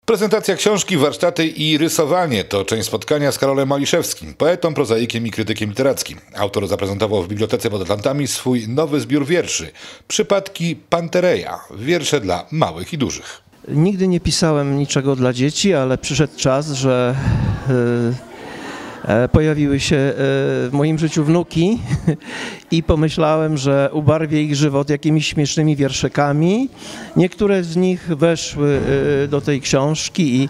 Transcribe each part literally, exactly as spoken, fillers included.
Prezentacja książki, warsztaty i rysowanie to część spotkania z Karolem Maliszewskim, poetą, prozaikiem i krytykiem literackim. Autor zaprezentował w Bibliotece pod Atlantami swój nowy zbiór wierszy „Przypadki Pantereja”, wiersze dla małych i dużych. Nigdy nie pisałem niczego dla dzieci, ale przyszedł czas, że e, pojawiły się e, w moim życiu wnuki i pomyślałem, że ubarwię ich żywot jakimiś śmiesznymi wierszykami. Niektóre z nich weszły e, do tej książki i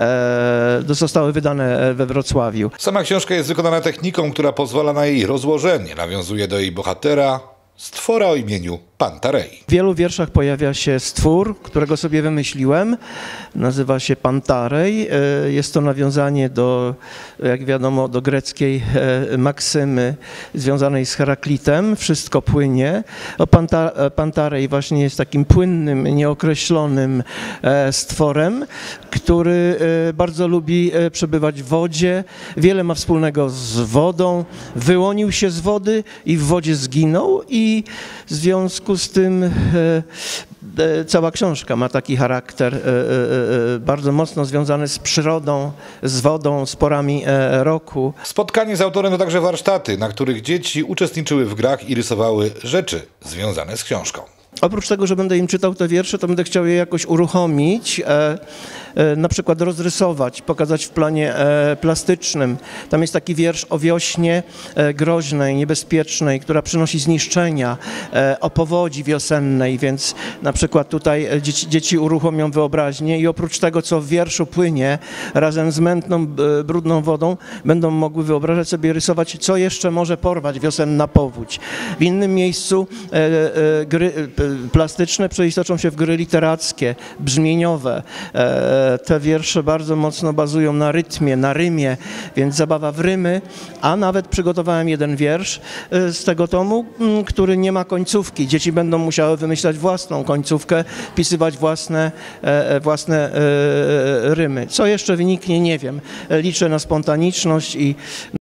e, zostały wydane we Wrocławiu. Sama książka jest wykonana techniką, która pozwala na jej rozłożenie. Nawiązuje do jej bohatera, stwora o imieniu Pantarei. W wielu wierszach pojawia się stwór, którego sobie wymyśliłem. Nazywa się Pantarej. Jest to nawiązanie do, jak wiadomo, do greckiej maksymy związanej z Heraklitem. Wszystko płynie. O Panta, Pantarej właśnie jest takim płynnym, nieokreślonym stworem, który bardzo lubi przebywać w wodzie. Wiele ma wspólnego z wodą. Wyłonił się z wody i w wodzie zginął i w związku z tym e, e, cała książka ma taki charakter e, e, bardzo mocno związany z przyrodą, z wodą, z porami e, roku. Spotkanie z autorem to także warsztaty, na których dzieci uczestniczyły w grach i rysowały rzeczy związane z książką. Oprócz tego, że będę im czytał te wiersze, to będę chciał je jakoś uruchomić, e, e, na przykład rozrysować, pokazać w planie e, plastycznym. Tam jest taki wiersz o wiośnie e, groźnej, niebezpiecznej, która przynosi zniszczenia, e, o powodzi wiosennej, więc na przykład tutaj dzieci, dzieci uruchomią wyobraźnię i oprócz tego, co w wierszu płynie razem z mętną, e, brudną wodą, będą mogły wyobrażać sobie, rysować, co jeszcze może porwać wiosenna powódź. W innym miejscu e, e, gry plastyczne przeistoczą się w gry literackie, brzmieniowe. Te wiersze bardzo mocno bazują na rytmie, na rymie, więc zabawa w rymy, a nawet przygotowałem jeden wiersz z tego tomu, który nie ma końcówki. Dzieci będą musiały wymyślać własną końcówkę, wpisywać własne, własne rymy. Co jeszcze wyniknie, nie wiem. Liczę na spontaniczność i